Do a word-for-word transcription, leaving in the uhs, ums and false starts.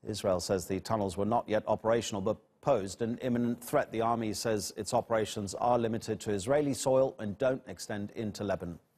Israel says the tunnels were not yet operational but posed an imminent threat. The army says its operations are limited to Israeli soil and don't extend into Lebanon.